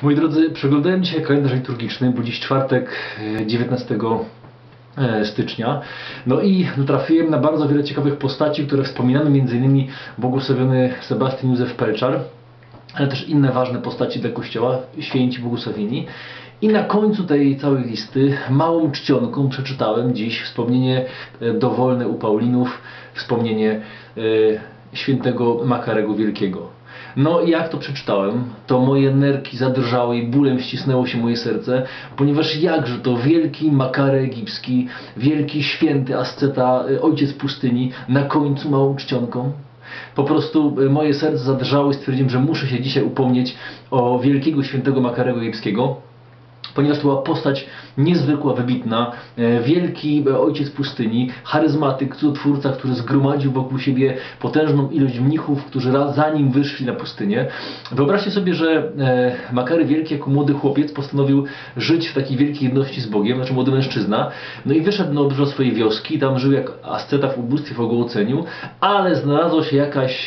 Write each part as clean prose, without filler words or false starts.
Moi drodzy, przeglądałem dzisiaj kalendarz liturgiczny, bo dziś czwartek 19 stycznia. No i trafiłem na bardzo wiele ciekawych postaci, które wspominamy, m.in. błogosławiony Sebastian Józef Pelczar, ale też inne ważne postaci dla Kościoła, święci błogosławieni. I na końcu tej całej listy małą czcionką przeczytałem dziś wspomnienie dowolne u Paulinów, wspomnienie świętego Makarego Wielkiego. No i jak to przeczytałem, to moje nerki zadrżały i bólem ścisnęło się moje serce, ponieważ jakże to wielki Makary egipski, wielki święty asceta, ojciec pustyni, na końcu małą czcionką. Po prostu moje serce zadrżało i stwierdziłem, że muszę się dzisiaj upomnieć o wielkiego świętego Makarego egipskiego, ponieważ to była postać niezwykła, wybitna, wielki ojciec pustyni, charyzmatyk, cudotwórca, który zgromadził wokół siebie potężną ilość mnichów, którzy za nim wyszli na pustynię. Wyobraźcie sobie, że Makary Wielki jako młody chłopiec postanowił żyć w takiej wielkiej jedności z Bogiem, znaczy młody mężczyzna, no i wyszedł na obrzeża swojej wioski, tam żył jak asceta w ubóstwie, w ogołoceniu, ale znalazła się jakaś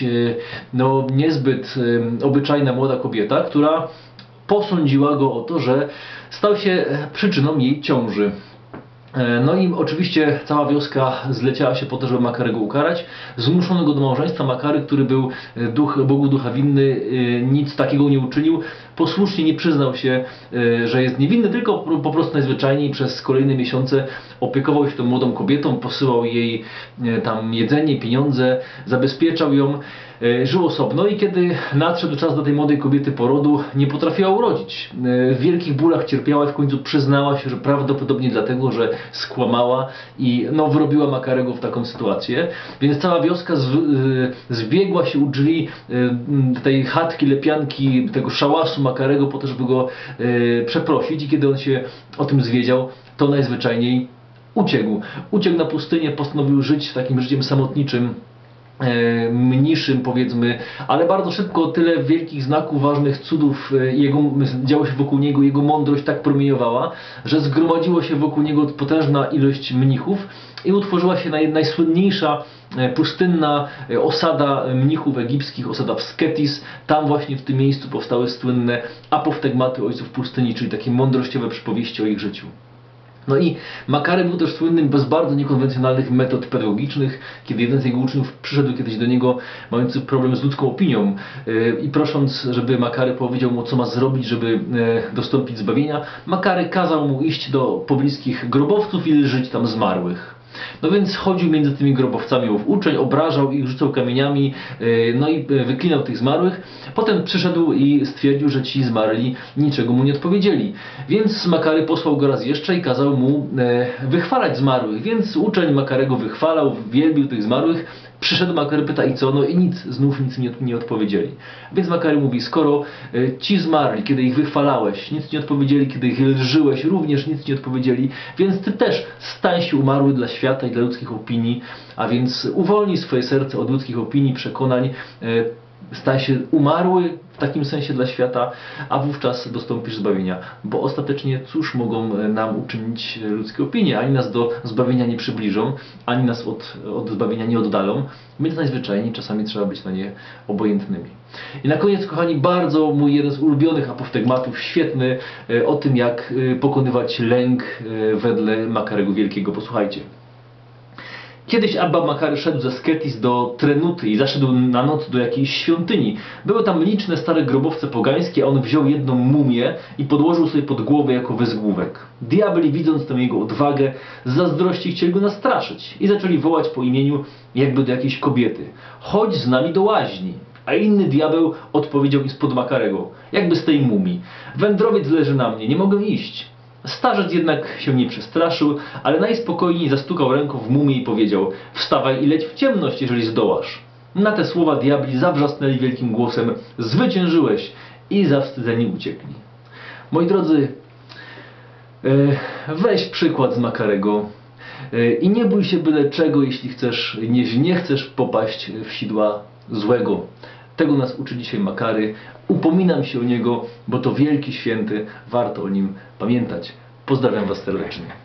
niezbyt obyczajna młoda kobieta, która posądziła go o to, że stał się przyczyną jej ciąży. No i oczywiście cała wioska zleciała się po to, żeby Makarego ukarać. Zmuszono go do małżeństwa. Makary, który był Bogu ducha winny, nic takiego nie uczynił. Posłusznie nie przyznał się, że jest niewinny, tylko po prostu najzwyczajniej przez kolejne miesiące opiekował się tą młodą kobietą, posyłał jej tam jedzenie, pieniądze, zabezpieczał ją, żył osobno i kiedy nadszedł czas dla tej młodej kobiety porodu, nie potrafiła urodzić. W wielkich bólach cierpiała i w końcu przyznała się, że prawdopodobnie dlatego, że skłamała i wyrobiła Makarego w taką sytuację. Więc cała wioska zbiegła się u drzwi tej chatki, lepianki, tego szałasu Makarego po to, żeby go przeprosić, i kiedy on się o tym zwiedział, to najzwyczajniej uciekł. Uciekł na pustynię, postanowił żyć takim życiem samotniczym, mniejszym, powiedzmy, ale bardzo szybko tyle wielkich znaków, ważnych cudów działo się wokół niego, jego mądrość tak promieniowała, że zgromadziło się wokół niego potężna ilość mnichów i utworzyła się najsłynniejsza pustynna osada mnichów egipskich, osada w Sketis. Tam właśnie w tym miejscu powstały słynne apoftegmaty ojców pustyni, czyli takie mądrościowe przypowieści o ich życiu. No i Makary był też słynnym bez bardzo niekonwencjonalnych metod pedagogicznych. Kiedy jeden z jego uczniów przyszedł kiedyś do niego, mający problem z ludzką opinią, i prosząc, żeby Makary powiedział mu, co ma zrobić, żeby dostąpić zbawienia, Makary kazał mu iść do pobliskich grobowców i żyć tam zmarłych. No więc chodził między tymi grobowcami ów uczeń, obrażał ich, rzucał kamieniami, no i wyklinał tych zmarłych. Potem przyszedł i stwierdził, że ci zmarli niczego mu nie odpowiedzieli. Więc Makary posłał go raz jeszcze i kazał mu wychwalać zmarłych. Więc uczeń Makarego wychwalał, wielbił tych zmarłych. Przyszedł Makary, pyta i co? No i nic, znów nic nie odpowiedzieli. Więc Makary mówi, skoro ci zmarli, kiedy ich wychwalałeś, nic nie odpowiedzieli, kiedy ich lżyłeś, również nic nie odpowiedzieli, więc ty też stań się umarły dla świata i dla ludzkich opinii, a więc uwolnij swoje serce od ludzkich opinii, przekonań, stań się umarły w takim sensie dla świata, a wówczas dostąpisz zbawienia. Bo ostatecznie cóż mogą nam uczynić ludzkie opinie? Ani nas do zbawienia nie przybliżą, ani nas od zbawienia nie oddalą, więc najzwyczajniej czasami trzeba być na nie obojętnymi. I na koniec, kochani, bardzo mój jeden z ulubionych apoftegmatów, świetny, o tym, jak pokonywać lęk wedle Makarego Wielkiego. Posłuchajcie. Kiedyś Abba Makary szedł ze Sketis do Trenuty i zaszedł na noc do jakiejś świątyni. Były tam liczne stare grobowce pogańskie, a on wziął jedną mumię i podłożył sobie pod głowę jako wezgłówek. Diabli, widząc tę jego odwagę, z zazdrości chcieli go nastraszyć i zaczęli wołać po imieniu jakby do jakiejś kobiety. Chodź z nami do łaźni. A inny diabeł odpowiedział im spod Makarego, jakby z tej mumii. Wędrowiec leży na mnie, nie mogę iść. Starzec jednak się nie przestraszył, ale najspokojniej zastukał ręką w mumię i powiedział: wstawaj i leć w ciemność, jeżeli zdołasz. Na te słowa diabli zawrzasnęli wielkim głosem: zwyciężyłeś, i zawstydzeni uciekli. Moi drodzy, weź przykład z Makarego i nie bój się byle czego, jeśli nie chcesz popaść w sidła złego. Tego nas uczy dzisiaj Makary. Upominam się o niego, bo to wielki święty, warto o nim pamiętać. Pozdrawiam was serdecznie.